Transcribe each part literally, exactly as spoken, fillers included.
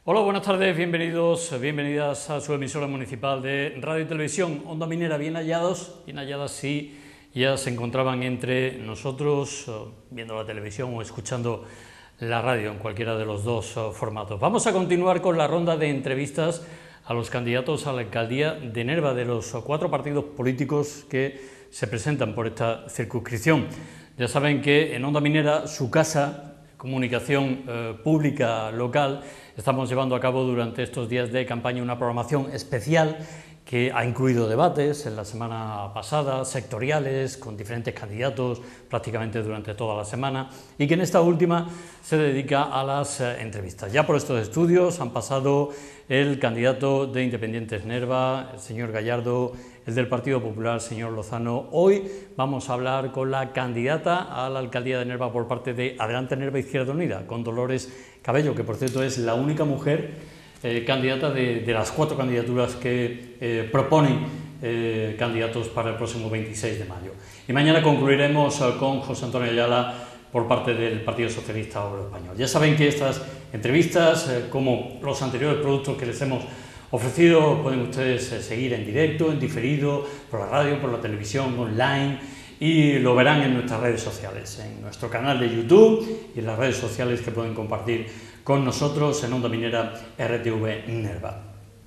Hola, buenas tardes, bienvenidos, bienvenidas a su emisora municipal de Radio y Televisión, Onda Minera. Bien hallados, bien halladas si ya se encontraban entre nosotros viendo la televisión o escuchando la radio, en cualquiera de los dos formatos. Vamos a continuar con la ronda de entrevistas a los candidatos a la alcaldía de Nerva de los cuatro partidos políticos que se presentan por esta circunscripción. Ya saben que en Onda Minera, su casa, comunicación eh, pública local, estamos llevando a cabo durante estos días de campaña una programación especial que ha incluido debates en la semana pasada, sectoriales, con diferentes candidatos prácticamente durante toda la semana, y que en esta última se dedica a las eh, entrevistas. Ya por estos estudios han pasado el candidato de Independientes Nerva, el señor Gallardo, el del Partido Popular, señor Lozano. Hoy vamos a hablar con la candidata a la alcaldía de Nerva por parte de Adelante Nerva Izquierda Unida, con Dolores Cabello, que por cierto es la única mujer Eh, candidata de, de las cuatro candidaturas que eh, proponen eh, candidatos para el próximo veintiséis de mayo. Y mañana concluiremos eh, con José Antonio Ayala por parte del Partido Socialista Obrero Español. Ya saben que estas entrevistas, eh, como los anteriores productos que les hemos ofrecido, pueden ustedes eh, seguir en directo, en diferido, por la radio, por la televisión, online, y lo verán en nuestras redes sociales, en nuestro canal de YouTube y en las redes sociales que pueden compartir con nosotros en Onda Minera R T V Nerva.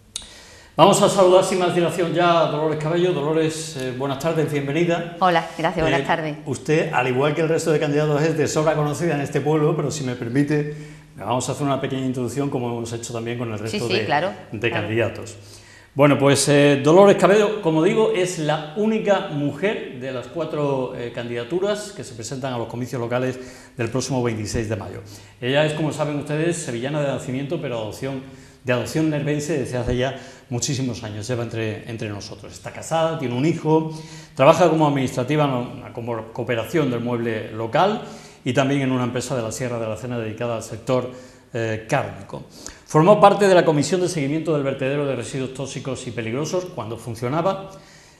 Vamos a saludar sin más dilación ya a Dolores Cabello. Dolores, eh, buenas tardes, bienvenida. Hola, gracias, buenas eh, tardes. Usted, al igual que el resto de candidatos, es de sobra conocida en este pueblo, pero si me permite, vamos a hacer una pequeña introducción como hemos hecho también con el resto sí, sí, de, claro, de claro. candidatos. Bueno, pues eh, Dolores Cabello, como digo, es la única mujer de las cuatro eh, candidaturas que se presentan a los comicios locales del próximo veintiséis de mayo. Ella es, como saben ustedes, sevillana de nacimiento, pero adopción, de adopción nervense desde hace ya muchísimos años, lleva entre, entre nosotros. Está casada, tiene un hijo, trabaja como administrativa en una cooperación del mueble local y también en una empresa de la Sierra de la Cena dedicada al sector eh, cárnico. Formó parte de la Comisión de Seguimiento del Vertedero de Residuos Tóxicos y Peligrosos cuando funcionaba,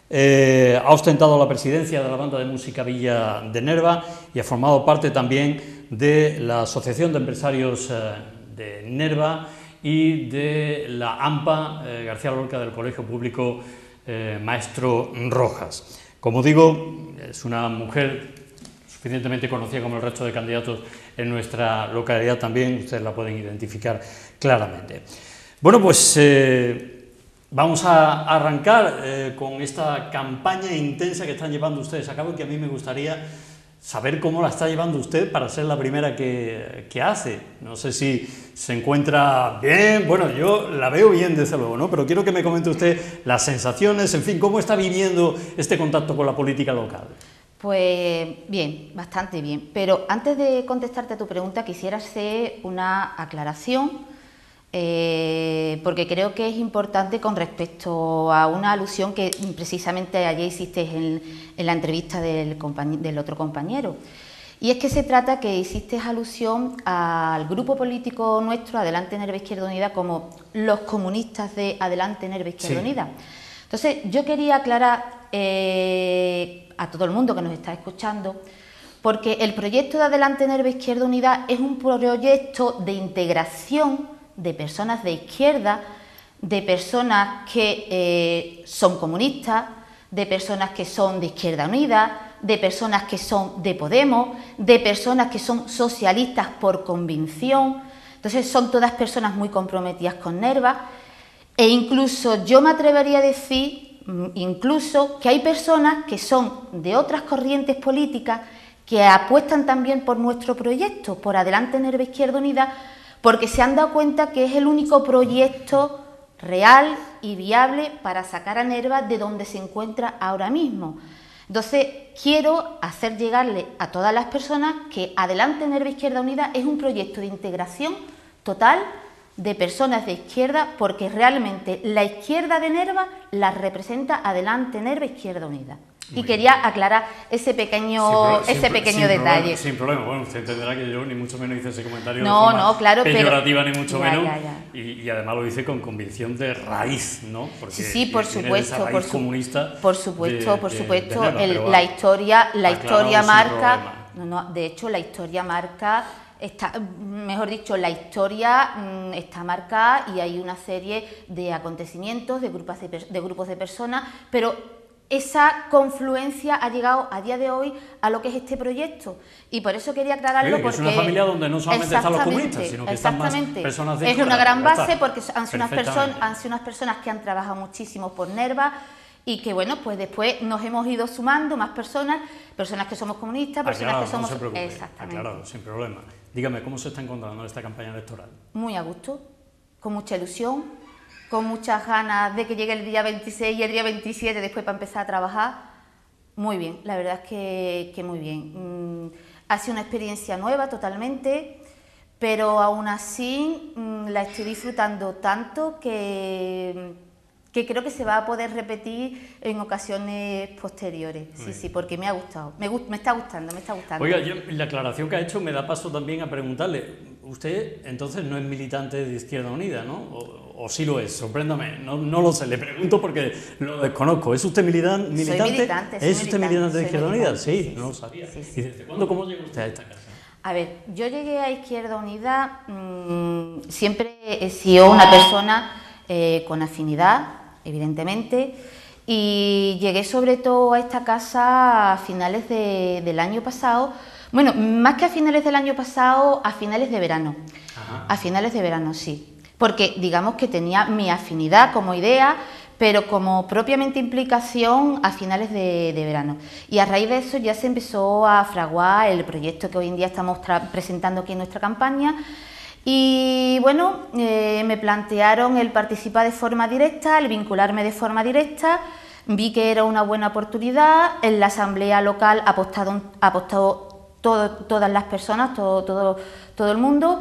eh, ha ostentado la presidencia de la Banda de Música Villa de Nerva y ha formado parte también de la Asociación de Empresarios eh, de Nerva y de la AMPA eh, García Lorca del Colegio Público eh, Maestro Rojas. Como digo, es una mujer suficientemente conocida como el resto de candidatos en nuestra localidad también, ustedes la pueden identificar claramente. Bueno, pues eh, vamos a arrancar eh, con esta campaña intensa que están llevando ustedes a cabo y que a mí me gustaría saber cómo la está llevando usted para ser la primera que, que hace. No sé si se encuentra bien, bueno, yo la veo bien desde luego, ¿no? Pero quiero que me comente usted las sensaciones, en fin, cómo está viviendo este contacto con la política local. Pues bien, bastante bien, pero antes de contestarte a tu pregunta quisiera hacer una aclaración, eh, porque creo que es importante con respecto a una alusión que precisamente ayer hiciste en, en la entrevista del, del otro compañero, y es que se trata que hiciste alusión al grupo político nuestro, Adelante Nerva Izquierda Unida, como los comunistas de Adelante Nerva Izquierda Sí. Unida. Entonces, yo quería aclarar eh, a todo el mundo que nos está escuchando, porque el proyecto de Adelante Nerva Izquierda Unida es un proyecto de integración de personas de izquierda, de personas que eh, son comunistas, de personas que son de Izquierda Unida, de personas que son de Podemos, de personas que son socialistas por convicción. Entonces son todas personas muy comprometidas con Nerva, e incluso yo me atrevería a decir incluso que hay personas que son de otras corrientes políticas que apuestan también por nuestro proyecto, por Adelante Nerva Izquierda Unida, porque se han dado cuenta que es el único proyecto real y viable para sacar a Nerva de donde se encuentra ahora mismo. Entonces, quiero hacer llegarle a todas las personas que Adelante Nerva Izquierda Unida es un proyecto de integración total de personas de izquierda, porque realmente la izquierda de Nerva la representa Adelante Nerva Izquierda Unida. Muy y quería bien. aclarar ese pequeño, sin, ese sin, pequeño sin detalle. Problema, sin problema, bueno, usted entenderá que yo ni mucho menos hice ese comentario no, de forma no, claro, peyorativa, pero, ni mucho ya, menos, ya, ya. Y, y además lo hice con convicción de raíz, ¿no? Porque sí, sí, por supuesto, raíz por, su, comunista por supuesto, de, por de, supuesto, de Nerva, el, la historia, la historia marca, problema. no, no, de hecho la historia marca está, mejor dicho, la historia mmm, está marcada y hay una serie de acontecimientos, de grupos de, de grupos de personas, pero esa confluencia ha llegado a día de hoy a lo que es este proyecto y por eso quería aclararlo. Sí, porque es una familia donde no solamente están los comunistas, sino que están más personas de es una gran base porque han sido, unas personas, han sido unas personas que han trabajado muchísimo por Nerva y que bueno, pues después nos hemos ido sumando más personas, personas que somos comunistas, personas aclarado, que somos... No se preocupe, exactamente. Aclarado, sin problema. Dígame, ¿cómo se está encontrando esta campaña electoral? Muy a gusto, con mucha ilusión, con muchas ganas de que llegue el día veintiséis y el día veintisiete después para empezar a trabajar. Muy bien, la verdad es que, que muy bien. Mm, ha sido una experiencia nueva totalmente, pero aún así mm, la estoy disfrutando tanto que, que creo que se va a poder repetir en ocasiones posteriores. Sí, sí, porque me ha gustado, me, me está gustando, me está gustando. Oiga, yo, la aclaración que ha hecho me da paso también a preguntarle, usted entonces no es militante de Izquierda Unida, ¿no? O, o sí lo es, sorpréndame, no, no lo sé, le pregunto porque lo desconozco. ¿Es usted militan, militante? Soy militante, soy ¿Es usted militante, militante de Izquierda Unida? Sí, sí, no lo sabía. Sí, sí. ¿Y desde cuándo, cómo llegó usted a esta casa? A ver, yo llegué a Izquierda Unida, mmm, siempre he sido una persona eh, con afinidad, evidentemente, y llegué sobre todo a esta casa a finales de, del año pasado, bueno, más que a finales del año pasado, a finales de verano, Ajá. a finales de verano, sí. Porque digamos que tenía mi afinidad como idea, pero como propiamente implicación a finales de, de verano. Y a raíz de eso ya se empezó a fraguar el proyecto que hoy en día estamos presentando aquí en nuestra campaña. Y bueno, eh, me plantearon el participar de forma directa, el vincularme de forma directa. Vi que era una buena oportunidad. En la asamblea local ha apostado, ha apostado todo, todas las personas, todo, todo, todo el mundo.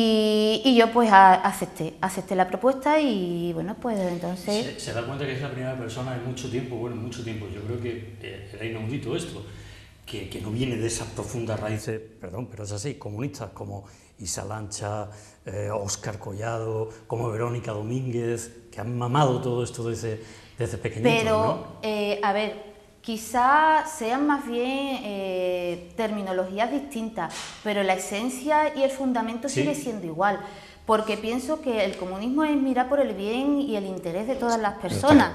Y, y yo pues a, acepté, acepté la propuesta y bueno, pues entonces... ¿Se, se da cuenta que es la primera persona en mucho tiempo, bueno, en mucho tiempo, yo creo que eh, era inaudito esto, que, que no viene de esas profundas raíces, perdón, pero es así, comunistas como Isa Lancha, eh, Óscar Collado, como Verónica Domínguez, que han mamado todo esto desde, desde pequeñitos, pero, ¿no? eh, a ver... Quizá sean más bien eh, terminologías distintas, pero la esencia y el fundamento ¿Sí? sigue siendo igual, porque pienso que el comunismo es mirar por el bien y el interés de todas las personas.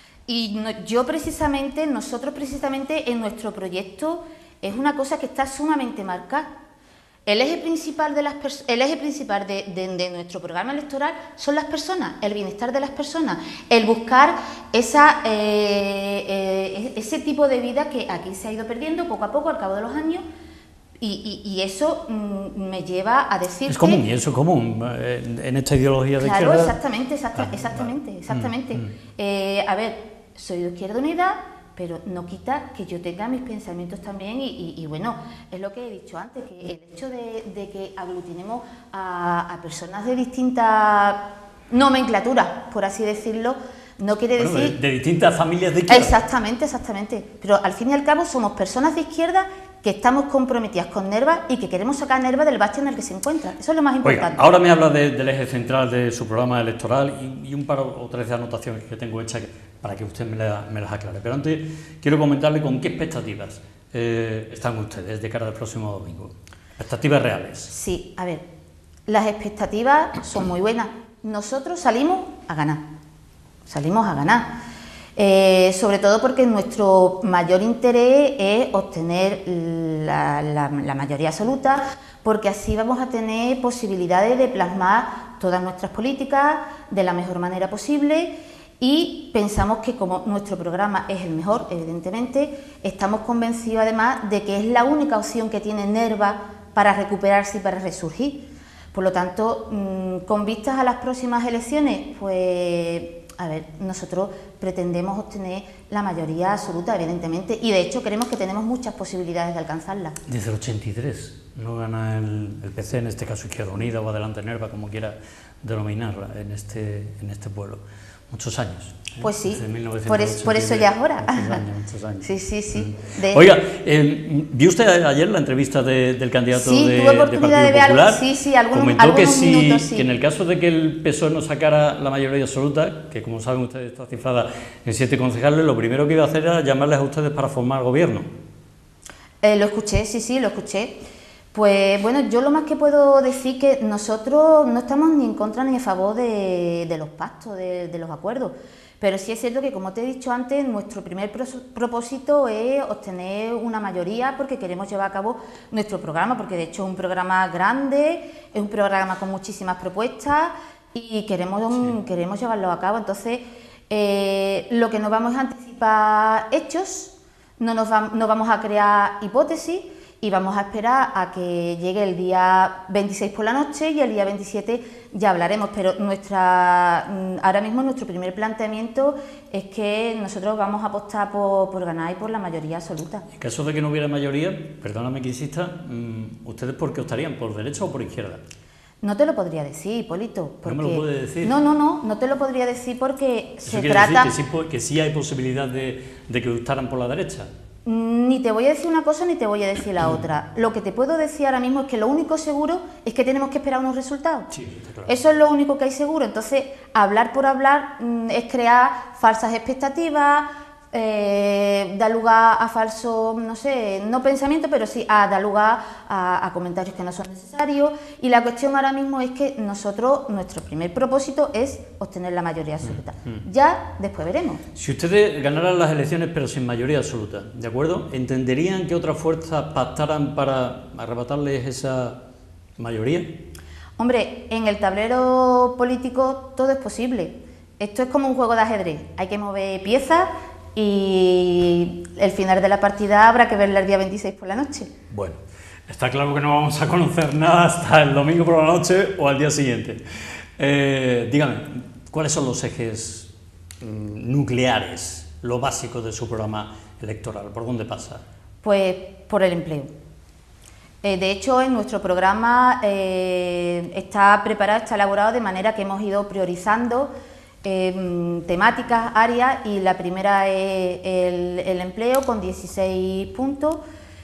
Y no, yo precisamente, nosotros precisamente en nuestro proyecto es una cosa que está sumamente marcada. El eje principal de, las el eje principal de, de, de nuestro programa electoral son las personas, el bienestar de las personas, el buscar esa, eh, eh, ese tipo de vida que aquí se ha ido perdiendo poco a poco al cabo de los años y, y, y eso mm, me lleva a decir es común, que, y eso es común en, en esta ideología de claro, izquierda. exactamente, exacta, ah, exactamente, vale. exactamente. Mm, mm. Eh, a ver, soy de Izquierda Unida, pero no quita que yo tenga mis pensamientos también y, y, y bueno, es lo que he dicho antes, que el hecho de, de que aglutinemos a, a personas de distintas nomenclaturas, por así decirlo, no quiere bueno, decir... De, de distintas familias de izquierda. Exactamente, exactamente, pero al fin y al cabo somos personas de izquierda que estamos comprometidas con Nerva y que queremos sacar a Nerva del bache en el que se encuentra, eso es lo más importante. Oiga, ahora me habla de, del eje central de su programa electoral y, y un par o tres de anotaciones que tengo hechas para que usted me, la, me las aclare. Pero antes quiero comentarle con qué expectativas eh, están ustedes de cara al próximo domingo. Expectativas reales. Sí, a ver, las expectativas son muy buenas. Nosotros salimos a ganar, salimos a ganar. Eh, sobre todo porque nuestro mayor interés es obtener la, la, la mayoría absoluta, porque así vamos a tener posibilidades de plasmar todas nuestras políticas de la mejor manera posible y pensamos que como nuestro programa es el mejor, evidentemente, estamos convencidos además de que es la única opción que tiene Nerva para recuperarse y para resurgir. Por lo tanto, mmm, con vistas a las próximas elecciones, pues... A ver, nosotros pretendemos obtener la mayoría absoluta, evidentemente, y de hecho creemos que tenemos muchas posibilidades de alcanzarla. Desde el ochenta y tres no gana el, el P C, en este caso Izquierda Unida o Adelante Nerva, como quiera denominarla, en este, en este pueblo. Muchos años. ¿eh? Pues sí, por, es, por eso ya es hora. Muchos años, muchos años. Sí, sí, sí. Mm. De... Oiga, eh, ¿vio usted ayer la entrevista de, del candidato sí, de, tuve oportunidad de Partido de ver Popular? Algo, sí, sí, algunos, Comentó algunos que, si, minutos, sí. que en el caso de que el P S O E no sacara la mayoría absoluta, que como saben ustedes está cifrada en siete concejales, lo primero que iba a hacer era llamarles a ustedes para formar gobierno. Eh, lo escuché, sí, sí, lo escuché. Pues bueno, yo lo más que puedo decir que nosotros no estamos ni en contra ni a favor de, de los pactos, de, de los acuerdos, pero sí es cierto que, como te he dicho antes, nuestro primer propósito es obtener una mayoría porque queremos llevar a cabo nuestro programa, porque de hecho es un programa grande, es un programa con muchísimas propuestas y queremos, sí. queremos llevarlo a cabo. Entonces, eh, lo que nos vamos a anticipar hechos, no, nos va, no vamos a crear hipótesis, y vamos a esperar a que llegue el día veintiséis por la noche y el día veintisiete ya hablaremos, pero nuestra ahora mismo nuestro primer planteamiento es que nosotros vamos a apostar por, por ganar y por la mayoría absoluta. En caso de que no hubiera mayoría, perdóname que insista, ¿ustedes por qué optarían? ¿Por derecha o por izquierda? No te lo podría decir, Hipólito. Porque... ¿No me lo puede decir? No, no, no, no te lo podría decir porque ¿Eso se quiere trata... decir que sí, que sí hay posibilidad de, de que optaran por la derecha? Ni te voy a decir una cosa ni te voy a decir la otra. Lo que te puedo decir ahora mismo es que lo único seguro es que tenemos que esperar unos resultados. Sí, claro. Eso es lo único que hay seguro. Entonces, hablar por hablar mmm, es crear falsas expectativas, eh, da lugar a falso, no sé, no pensamiento, pero sí a, da lugar a, a comentarios que no son necesarios. Y la cuestión ahora mismo es que nosotros, nuestro primer propósito es obtener la mayoría absoluta. Mm, mm. Ya después veremos. Si ustedes ganaran las elecciones pero sin mayoría absoluta, ¿de acuerdo? ¿Entenderían que otras fuerzas pactaran para arrebatarles esa mayoría? Hombre, en el tablero político todo es posible. Esto es como un juego de ajedrez. Hay que mover piezas y el final de la partida habrá que verla el día veintiséis por la noche. Bueno, está claro que no vamos a conocer nada hasta el domingo por la noche o al día siguiente. Eh, dígame, ¿cuáles son los ejes mmm, nucleares, lo básico de su programa electoral? ¿Por dónde pasa? Pues por el empleo. Eh, de hecho, en nuestro programa eh, está preparado, está elaborado de manera que hemos ido priorizando Eh, temáticas, áreas, y la primera es el, el empleo con dieciséis puntos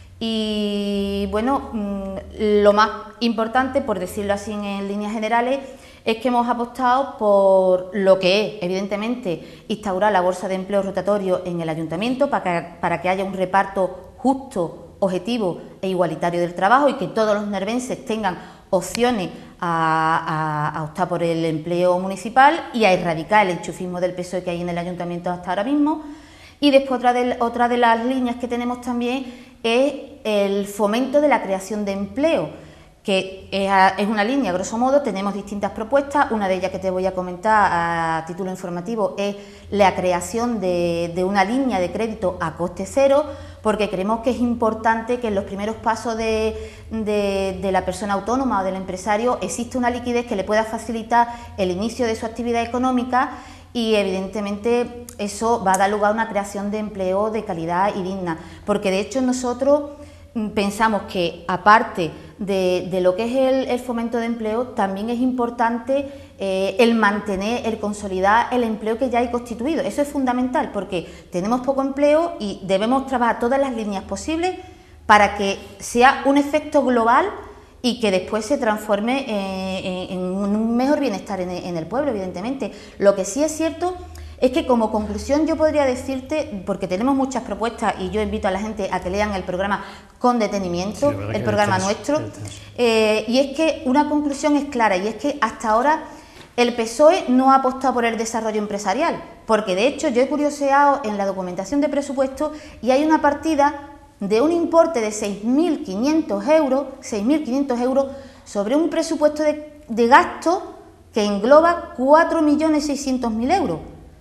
y bueno, mmm, lo más importante, por decirlo así en líneas generales, es que hemos apostado por lo que es, evidentemente, instaurar la bolsa de empleo rotatorio en el ayuntamiento para que, para que haya un reparto justo, objetivo e igualitario del trabajo y que todos los nervenses tengan opciones a, a, a optar por el empleo municipal y a erradicar el enchufismo del P S O E que hay en el ayuntamiento hasta ahora mismo. Y después otra de, otra de las líneas que tenemos también es el fomento de la creación de empleo, que es, es una línea, grosso modo, tenemos distintas propuestas. Una de ellas que te voy a comentar a título informativo es la creación de, de una línea de crédito a coste cero, porque creemos que es importante que en los primeros pasos de, de, de la persona autónoma o del empresario existe una liquidez que le pueda facilitar el inicio de su actividad económica y evidentemente eso va a dar lugar a una creación de empleo de calidad y digna, porque de hecho nosotros pensamos que aparte de, de lo que es el, el fomento de empleo, también es importante eh, el mantener, el consolidar el empleo que ya hay constituido. Eso es fundamental porque tenemos poco empleo y debemos trabajar todas las líneas posibles para que sea un efecto global y que después se transforme eh, en, en un mejor bienestar en, en el pueblo, evidentemente. Lo que sí es cierto es que como conclusión yo podría decirte, porque tenemos muchas propuestas y yo invito a la gente a que lean el programa con detenimiento, sí, el programa nuestro, eh, y es que una conclusión es clara, y es que hasta ahora el P S O E no ha apostado por el desarrollo empresarial, porque de hecho yo he curioseado en la documentación de presupuesto y hay una partida de un importe de seis mil quinientos euros, seis mil quinientos euros sobre un presupuesto de, de gasto que engloba cuatro millones seiscientos mil euros.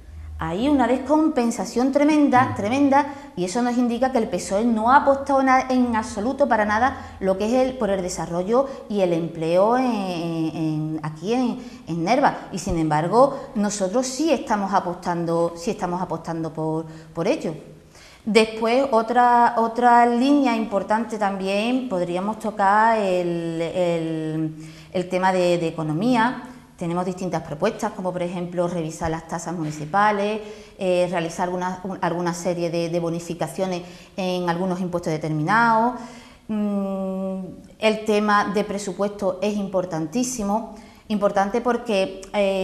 Hay una descompensación tremenda, tremenda, y eso nos indica que el P S O E no ha apostado en absoluto para nada lo que es el, por el desarrollo y el empleo en, en, aquí en, en Nerva. Y sin embargo, nosotros sí estamos apostando, sí estamos apostando por, por ello. Después, otra, otra línea importante también, podríamos tocar el, el, el tema de, de economía. Tenemos distintas propuestas, como por ejemplo revisar las tasas municipales, eh, realizar alguna, un, alguna serie de, de bonificaciones en algunos impuestos determinados. Mm, el tema de presupuesto es importantísimo, importante porque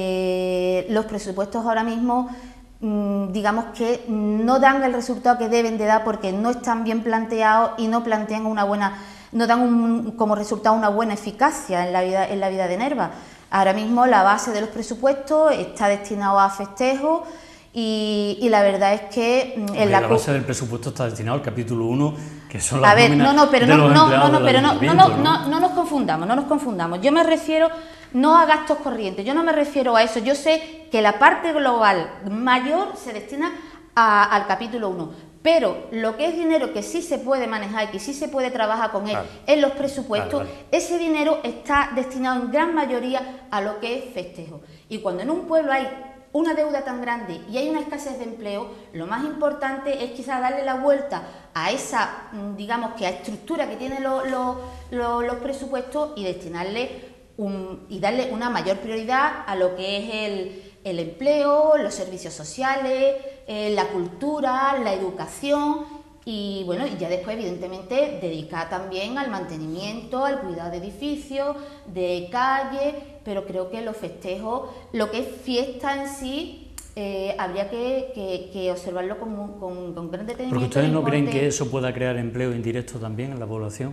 eh, los presupuestos ahora mismo, mm, digamos que no dan el resultado que deben de dar porque no están bien planteados y no plantean una buena no dan un, como resultado una buena eficacia en la vida, en la vida de Nerva. Ahora mismo la base de los presupuestos está destinado a festejos y, y la verdad es que en la, la base del presupuesto está destinado al capítulo uno, que son las a ver, nóminas no, no, pero de no, los no, empleados no, no, del pero no, no, ayuntamiento, no, ¿no? no, no nos confundamos, no nos confundamos. Yo me refiero no a gastos corrientes, yo no me refiero a eso. Yo sé que la parte global mayor se destina a, al capítulo uno, pero lo que es dinero que sí se puede manejar y que sí se puede trabajar con él, vale, en los presupuestos, vale, vale, ese dinero está destinado en gran mayoría a lo que es festejo. Y cuando en un pueblo hay una deuda tan grande y hay una escasez de empleo, lo más importante es quizás darle la vuelta a esa, digamos que a estructura que tienen lo, lo, lo, los presupuestos y destinarle un, y darle una mayor prioridad a lo que es el, el empleo, los servicios sociales, eh, la cultura, la educación y bueno, y ya después evidentemente dedicar también al mantenimiento, al cuidado de edificios, de calles, pero creo que los festejos, lo que es fiesta en sí, eh, habría que, que, que observarlo con, con, con gran detenimiento. ¿Porque ustedes no creen que eso pueda crear empleo indirecto también en la población?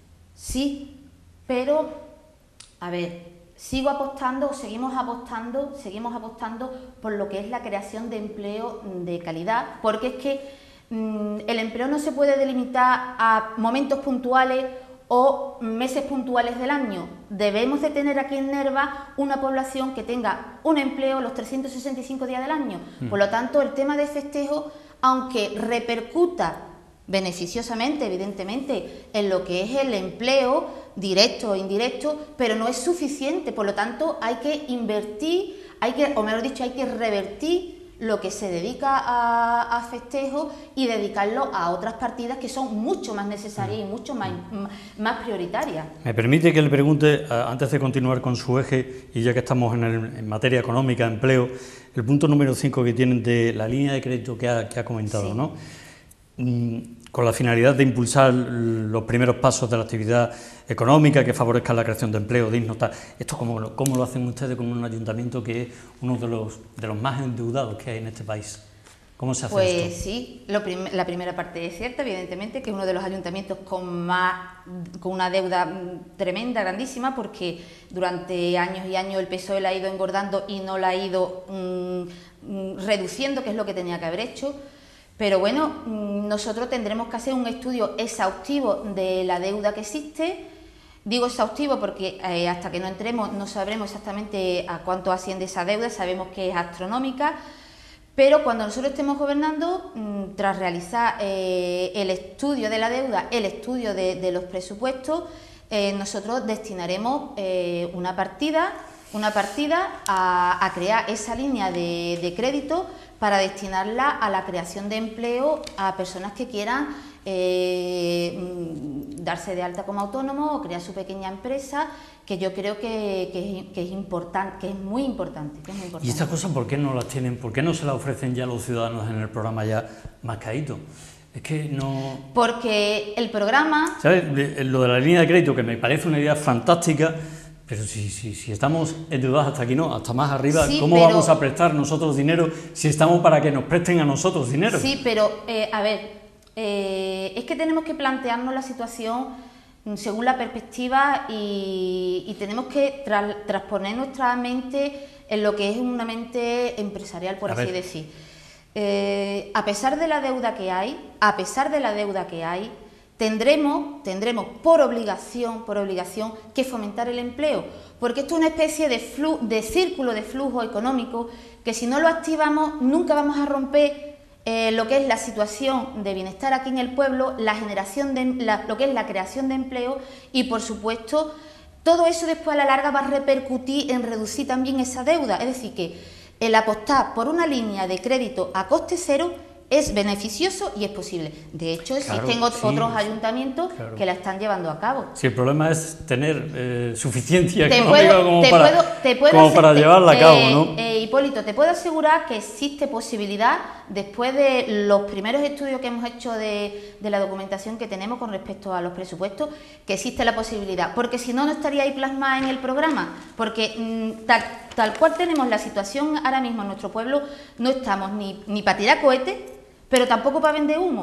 Sí, pero, a ver, sigo apostando, seguimos apostando, seguimos apostando por lo que es la creación de empleo de calidad, porque es que mmm, el empleo no se puede delimitar a momentos puntuales o meses puntuales del año. Debemos de tener aquí en Nerva una población que tenga un empleo los trescientos sesenta y cinco días del año. Mm. Por lo tanto, el tema de festejo, aunque repercuta beneficiosamente, evidentemente, en lo que es el empleo, directo o indirecto, pero no es suficiente. Por lo tanto, hay que invertir, hay que, o mejor dicho, hay que revertir lo que se dedica a, a festejos y dedicarlo a otras partidas que son mucho más necesarias y mucho más, más prioritarias. Me permite que le pregunte, antes de continuar con su eje, y ya que estamos en, el, en materia económica, empleo, el punto número cinco que tienen de la línea de crédito que ha, que ha comentado, sí, ¿no? Con la finalidad de impulsar los primeros pasos de la actividad económica que favorezca la creación de empleo digno. Tal. ¿Esto cómo, cómo lo hacen ustedes con un ayuntamiento que es uno de los, de los más endeudados que hay en este país? ¿Cómo se hace pues esto? Pues sí, lo prim la primera parte es cierta, evidentemente, que es uno de los ayuntamientos con, más, con una deuda tremenda, grandísima, porque durante años y años el P S O E la ha ido engordando y no la ha ido mmm, reduciendo, que es lo que tenía que haber hecho. Pero bueno, nosotros tendremos que hacer un estudio exhaustivo de la deuda que existe. Digo exhaustivo porque eh, hasta que no entremos no sabremos exactamente a cuánto asciende esa deuda, sabemos que es astronómica, pero cuando nosotros estemos gobernando, mmm, tras realizar eh, el estudio de la deuda, el estudio de, de los presupuestos, eh, nosotros destinaremos eh, una partida, una partida a, a crear esa línea de, de crédito para destinarla a la creación de empleo a personas que quieran eh, darse de alta como autónomo o crear su pequeña empresa, que yo creo que, que, que es importante, que es muy importante, que es muy importante. ¿Y estas cosas por qué no las tienen? ¿Por qué no se las ofrecen ya a los ciudadanos en el programa ya más caído? Es que no... Porque el programa... ¿Sabes? Lo de la línea de crédito, que me parece una idea fantástica, pero si, si, si estamos endeudados hasta aquí, no, hasta más arriba, sí, ¿cómo pero... vamos a prestar nosotros dinero si estamos para que nos presten a nosotros dinero? Sí, pero, eh, a ver, eh, es que tenemos que plantearnos la situación según la perspectiva y, y tenemos que tra transponer nuestra mente en lo que es una mente empresarial, por a así ver. decir. Eh, a pesar de la deuda que hay, a pesar de la deuda que hay, Tendremos, tendremos por obligación, por obligación que fomentar el empleo, porque esto es una especie de, flu, de círculo de flujo económico que si no lo activamos nunca vamos a romper eh, lo que es la situación de bienestar aquí en el pueblo, la generación de la, lo que es la creación de empleo y por supuesto todo eso después a la larga va a repercutir en reducir también esa deuda, es decir que el apostar por una línea de crédito a coste cero es beneficioso y es posible. De hecho, existen claro, sí, otros ayuntamientos claro. que la están llevando a cabo. Si el problema es tener eh, suficiencia te económica puedo, como, te para, puedo, te puedo como hacer, para te, llevarla eh, a cabo, ¿no? Eh, Hipólito, te puedo asegurar que existe posibilidad, después de los primeros estudios que hemos hecho de, de la documentación que tenemos con respecto a los presupuestos, que existe la posibilidad, porque si no, no estaría ahí plasmada en el programa, porque mmm, tal, tal cual tenemos la situación ahora mismo en nuestro pueblo, no estamos ni, ni para tirar cohetes, pero tampoco para vender humo.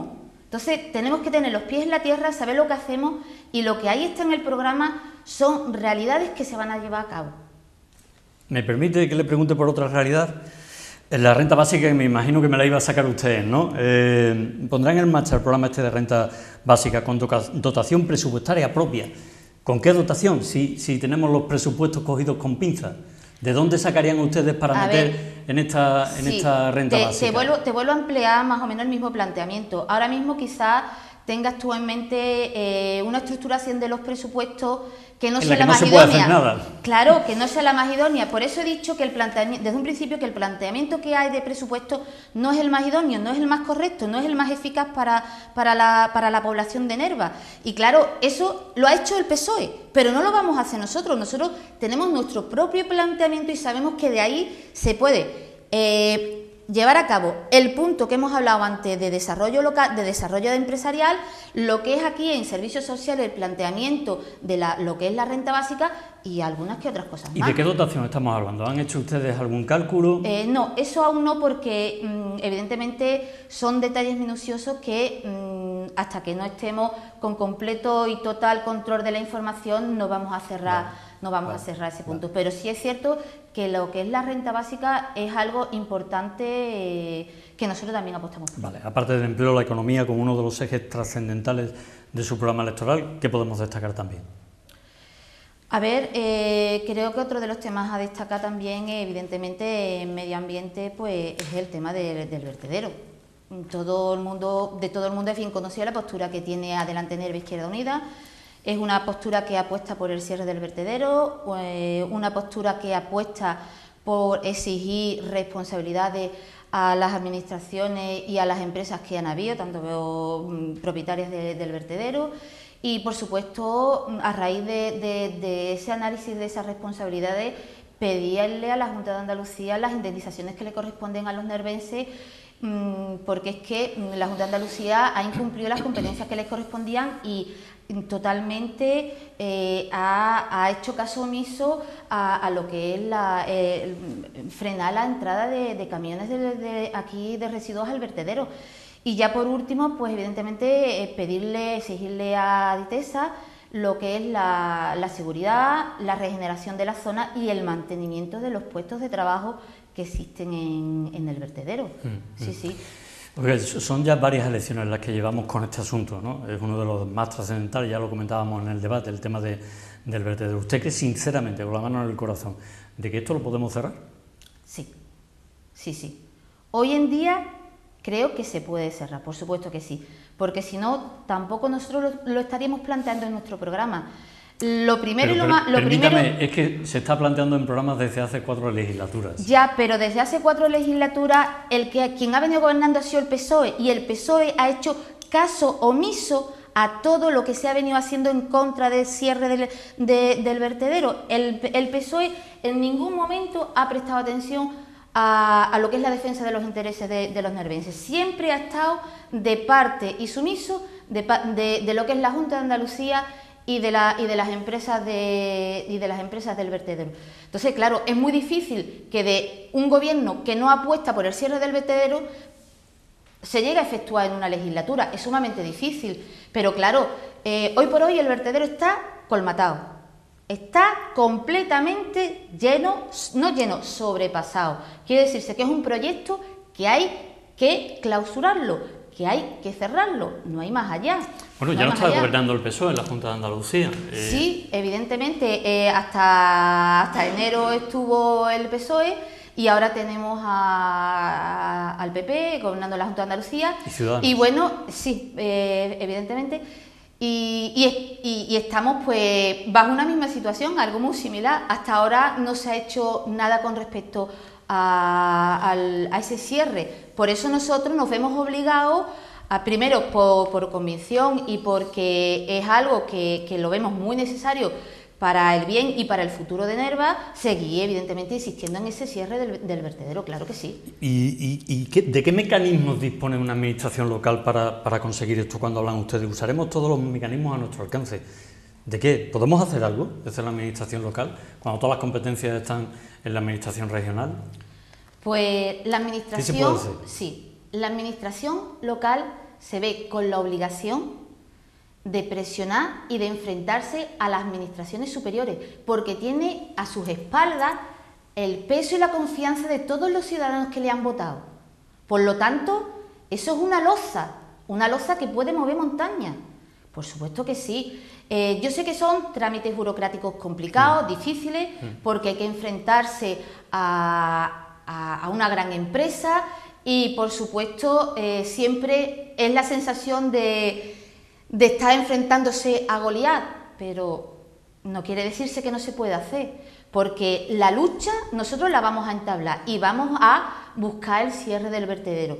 Entonces, tenemos que tener los pies en la tierra, saber lo que hacemos y lo que ahí está en el programa son realidades que se van a llevar a cabo. ¿Me permite que le pregunte por otra realidad? En la renta básica, me imagino que me la iba a sacar ustedes, ¿no? Eh, pondrán en marcha el programa este de renta básica con dotación presupuestaria propia. ¿Con qué dotación? Si, si tenemos los presupuestos cogidos con pinzas. ¿De dónde sacarían ustedes para a meter ver, en, esta, en sí, esta renta te, básica? Te vuelvo, te vuelvo a emplear más o menos el mismo planteamiento. Ahora mismo quizás tengas tú en mente eh, una estructuración de los presupuestos que no en sea la, que la no más se idónea. Puede hacer nada. Claro, que no sea la más idónea. Por eso he dicho que el planteamiento, desde un principio, que el planteamiento que hay de presupuesto no es el más idóneo, no es el más correcto, no es el más eficaz para, para, la, para la población de Nerva. Y claro, eso lo ha hecho el P S O E, pero no lo vamos a hacer nosotros. Nosotros tenemos nuestro propio planteamiento y sabemos que de ahí se puede eh, llevar a cabo el punto que hemos hablado antes de desarrollo local, de desarrollo empresarial, lo que es aquí en servicios sociales el planteamiento de la, lo que es la renta básica y algunas que otras cosas más. ¿Y de qué dotación estamos hablando? ¿Han hecho ustedes algún cálculo? Eh, no, eso aún no, porque mmm, evidentemente son detalles minuciosos que mmm, hasta que no estemos con completo y total control de la información no vamos a cerrar, vale, no vamos vale, a cerrar ese punto. Vale. Pero sí es cierto que lo que es la renta básica es algo importante eh, que nosotros también apostamos por. Vale, aparte del empleo, la economía como uno de los ejes trascendentales de su programa electoral, ¿qué podemos destacar también? A ver, eh, creo que otro de los temas a destacar también, evidentemente, en medio ambiente, pues es el tema de, del vertedero. Todo el mundo, de todo el mundo es bien conocida la postura que tiene Adelante Nerva Izquierda Unida. Es una postura que apuesta por el cierre del vertedero, eh, una postura que apuesta por exigir responsabilidades a las administraciones y a las empresas que han habido, tanto um, propietarias de, del vertedero. Y, por supuesto, a raíz de, de, de ese análisis de esas responsabilidades, pedirle a la Junta de Andalucía las indemnizaciones que le corresponden a los nervenses, porque es que la Junta de Andalucía ha incumplido las competencias que les correspondían y totalmente eh, ha, ha hecho caso omiso a, a lo que es la, eh, frenar la entrada de, de camiones de, de aquí de residuos al vertedero. Y ya por último, pues evidentemente eh, pedirle, exigirle a Ditesa lo que es la, la seguridad, la regeneración de la zona y el mantenimiento de los puestos de trabajo que existen en, en el vertedero. Mm, sí, mm. sí. Porque son ya varias elecciones las que llevamos con este asunto, ¿no? Es uno de los más trascendentales, ya lo comentábamos en el debate, el tema de, del vertedero. ¿Usted cree sinceramente, con la mano en el corazón, de que esto lo podemos cerrar? Sí, sí, sí. Hoy en día creo que se puede cerrar, por supuesto que sí, porque si no, tampoco nosotros lo, lo estaríamos planteando en nuestro programa. Lo primero pero, y lo pero, más... Lo permítame, primero, es que se está planteando en programas desde hace cuatro legislaturas. Ya, pero desde hace cuatro legislaturas, el que, quien ha venido gobernando ha sido el P S O E, y el P S O E ha hecho caso omiso a todo lo que se ha venido haciendo en contra del cierre del, de, del vertedero. El, el P S O E en ningún momento ha prestado atención A, a lo que es la defensa de los intereses de, de los nervenses. Siempre ha estado de parte y sumiso de, de, de lo que es la Junta de Andalucía y de, la, y, de las empresas de, y de las empresas del vertedero. Entonces, claro, es muy difícil que de un gobierno que no apuesta por el cierre del vertedero se llegue a efectuar en una legislatura. Es sumamente difícil, pero claro, eh, hoy por hoy el vertedero está colmatado. Está completamente lleno, no lleno, sobrepasado. Quiere decirse que es un proyecto que hay que clausurarlo, que hay que cerrarlo, no hay más allá. Bueno, no ya no está allá. gobernando el P S O E en la Junta de Andalucía. Eh... Sí, evidentemente, eh, hasta, hasta enero estuvo el P S O E y ahora tenemos a, a, al P P gobernando la Junta de Andalucía. Y Ciudadanos. Y bueno, sí, eh, evidentemente... Y, y, y, y estamos pues bajo una misma situación, algo muy similar. Hasta ahora no se ha hecho nada con respecto a, a, a ese cierre. Por eso nosotros nos vemos obligados, a, primero por, por convicción y porque es algo que, que lo vemos muy necesario para el bien y para el futuro de Nerva, seguir evidentemente insistiendo en ese cierre del, del vertedero, claro que sí. ¿Y, y, y qué, de qué mecanismos dispone una administración local para, para conseguir esto cuando hablan ustedes? ¿Usaremos todos los mecanismos a nuestro alcance? ¿De qué? ¿Podemos hacer algo desde la administración local cuando todas las competencias están en la administración regional? Pues la administración, ¿Qué se puede hacer? Sí, la administración local se ve con la obligación de presionar y de enfrentarse a las administraciones superiores, porque tiene a sus espaldas el peso y la confianza de todos los ciudadanos que le han votado. Por lo tanto, eso es una losa, una losa que puede mover montañas. Por supuesto que sí. Eh, yo sé que son trámites burocráticos complicados, sí. difíciles, porque hay que enfrentarse a, a, a una gran empresa y, por supuesto, eh, siempre es la sensación de, de estar enfrentándose a Goliat, pero no quiere decirse que no se puede hacer, porque la lucha nosotros la vamos a entablar y vamos a buscar el cierre del vertedero.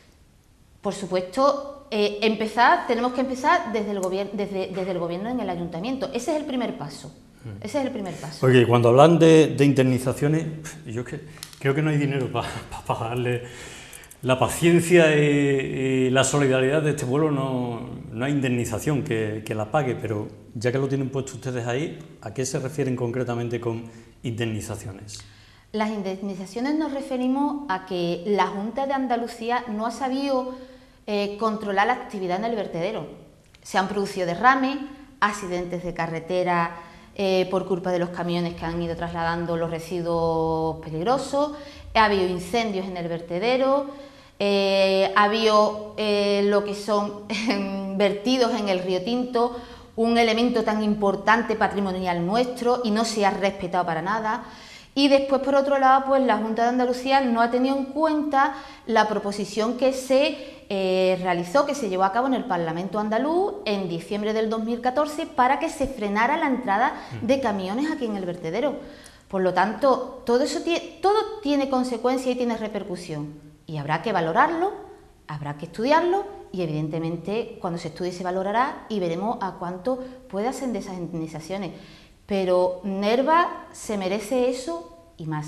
Por supuesto, eh, empezar, tenemos que empezar desde el, gobierno, desde, desde el gobierno en el ayuntamiento. Ese es el primer paso. Ese es el primer paso. Porque cuando hablan de, de indemnizaciones, yo que, creo que no hay dinero para pa pagarle la paciencia y, y la solidaridad de este pueblo. No, no hay indemnización que, que la pague, pero ya que lo tienen puesto ustedes ahí, ¿a qué se refieren concretamente con indemnizaciones? Las indemnizaciones nos referimos a que la Junta de Andalucía no ha sabido eh, controlar la actividad en el vertedero. Se han producido derrames, accidentes de carretera eh, por culpa de los camiones que han ido trasladando los residuos peligrosos, ha habido incendios en el vertedero, eh, ha habido eh, lo que son vertidos en el río Tinto, un elemento tan importante patrimonial nuestro, y no se ha respetado para nada. Y después, por otro lado, pues la Junta de Andalucía no ha tenido en cuenta la proposición que se eh, realizó, que se llevó a cabo en el Parlamento andaluz en diciembre del dos mil catorce para que se frenara la entrada de camiones aquí en el vertedero. Por lo tanto, todo eso tiene, todo tiene consecuencia y tiene repercusión. Y habrá que valorarlo, habrá que estudiarlo y, evidentemente, cuando se estudie se valorará y veremos a cuánto puede ascender esas indemnizaciones. Pero Nerva se merece eso y más.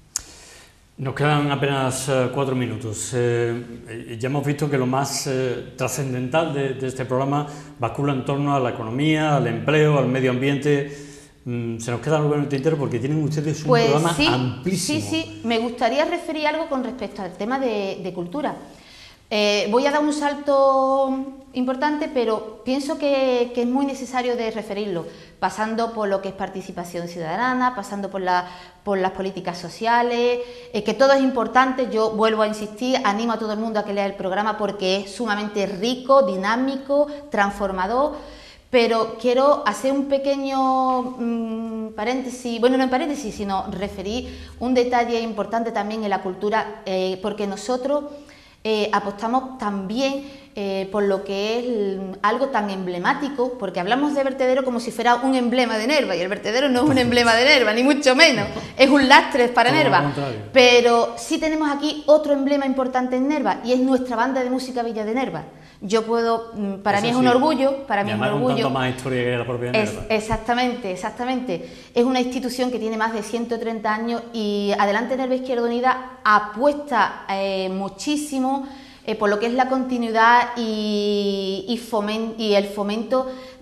Nos quedan apenas uh, cuatro minutos. Eh, ya hemos visto que lo más eh, trascendental de, de este programa bascula en torno a la economía, al empleo, al medio ambiente. Mm, se nos queda algo en el tintero porque tienen ustedes un pues programa sí, amplísimo. Sí, sí, me gustaría referir algo con respecto al tema de, de cultura. Eh, voy a dar un salto importante, pero pienso que, que es muy necesario de referirlo, pasando por lo que es participación ciudadana, pasando por, la, por las políticas sociales, eh, que todo es importante. Yo vuelvo a insistir, animo a todo el mundo a que lea el programa porque es sumamente rico, dinámico, transformador, pero quiero hacer un pequeño mmm, paréntesis, bueno, no en paréntesis, sino referir un detalle importante también en la cultura, eh, porque nosotros Eh, apostamos también eh, por lo que es el, algo tan emblemático, porque hablamos de vertedero como si fuera un emblema de Nerva, y el vertedero no es un emblema de Nerva, ni mucho menos, es un lastre para Nerva, pero sí tenemos aquí otro emblema importante en Nerva, y es nuestra banda de música Villa de Nerva. Yo puedo, para Eso mí es sí. un orgullo, para mí es un orgullo. Tanto más historia que la propia Nerva. Es, exactamente, exactamente. Es una institución que tiene más de ciento treinta años y Adelante Nerva Izquierda Unida apuesta eh, muchísimo eh, por lo que es la continuidad y, y, foment, y el fomento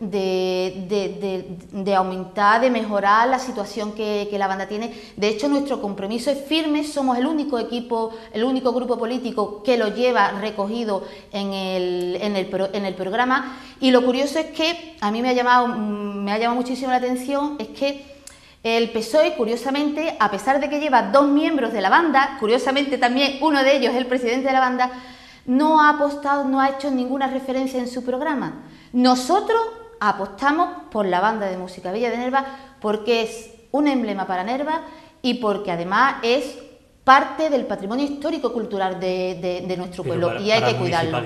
de, de, de, de aumentar, de mejorar la situación que, que la banda tiene. De hecho, nuestro compromiso es firme, somos el único equipo, el único grupo político que lo lleva recogido en el, en el, en el programa, y lo curioso es que a mí me ha llamado, me ha llamado muchísimo la atención, es que el P S O E, curiosamente, a pesar de que lleva dos miembros de la banda, curiosamente también uno de ellos es el presidente de la banda, no ha apostado, no ha hecho ninguna referencia en su programa. Nosotros apostamos por la banda de música Villa de Nerva porque es un emblema para Nerva y porque además es parte del patrimonio histórico-cultural de, de, de nuestro pueblo, para, y hay que cuidarlo.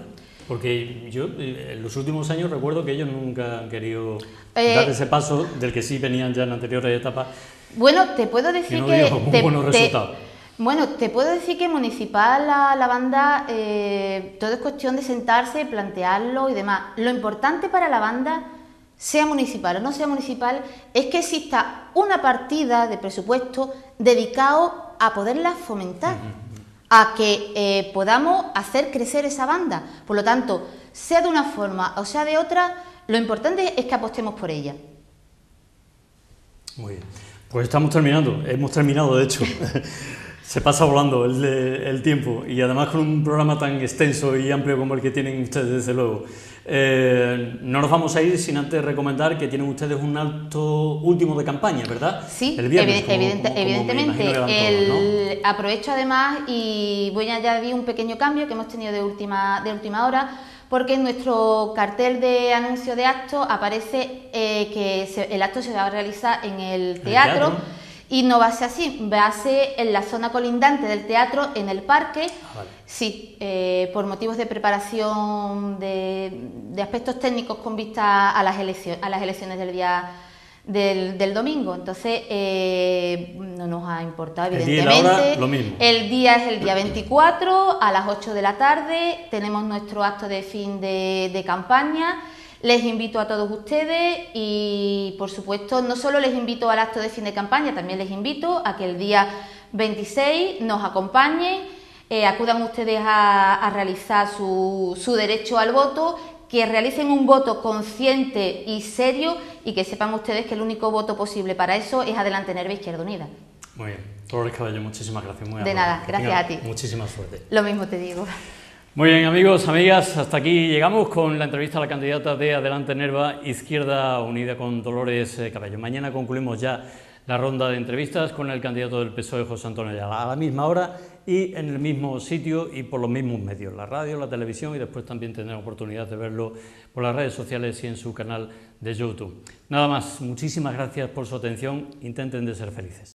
Porque yo en los últimos años recuerdo que ellos nunca han querido eh, dar ese paso del que sí venían ya en anteriores etapas. Bueno, te puedo decir no que... Muy te, buenos te, resultados. Bueno, te puedo decir que municipal, la, la banda, eh, todo es cuestión de sentarse, plantearlo y demás. Lo importante para la banda, sea municipal o no sea municipal, es que exista una partida de presupuesto dedicado a poderla fomentar, uh-huh. a que eh, podamos hacer crecer esa banda. Por lo tanto, sea de una forma o sea de otra, lo importante es que apostemos por ella. Muy bien. Pues estamos terminando, hemos terminado de hecho. Se pasa volando el, el tiempo y además con un programa tan extenso y amplio como el que tienen ustedes, desde luego. Eh, no nos vamos a ir sin antes recomendar que tienen ustedes un acto último de campaña, ¿verdad? Sí, el viernes, evidente, como, como, como evidentemente. todos, el, ¿no? Aprovecho además y voy a añadir un pequeño cambio que hemos tenido de última, de última hora, porque en nuestro cartel de anuncio de acto aparece eh, que se, el acto se va a realizar en el teatro. ¿El teatro? Y no va a ser así, va a ser en la zona colindante del teatro, en el parque. Ah, vale. Sí, eh, por motivos de preparación de, de aspectos técnicos con vista a las, elección, a las elecciones del día del, del domingo. Entonces, eh, no nos ha importado, evidentemente. El día y la hora, lo mismo. El día es el día veinticuatro, a las ocho de la tarde, tenemos nuestro acto de fin de, de campaña. Les invito a todos ustedes y, por supuesto, no solo les invito al acto de fin de campaña, también les invito a que el día veintiséis nos acompañen, eh, acudan ustedes a, a realizar su, su derecho al voto, que realicen un voto consciente y serio y que sepan ustedes que el único voto posible para eso es Adelante Nerva Izquierda Unida. Muy bien. Dolores Cabello, muchísimas gracias. Muy de nada, gracias a ti. Muchísima suerte. Lo mismo te digo. Muy bien, amigos, amigas, hasta aquí llegamos con la entrevista a la candidata de Adelante Nerva Izquierda Unida con Dolores Cabello. Mañana concluimos ya la ronda de entrevistas con el candidato del P S O E, José Antonio Ayala, a la misma hora y en el mismo sitio y por los mismos medios, la radio, la televisión, y después también tendrán oportunidad de verlo por las redes sociales y en su canal de YouTube. Nada más, muchísimas gracias por su atención, intenten de ser felices.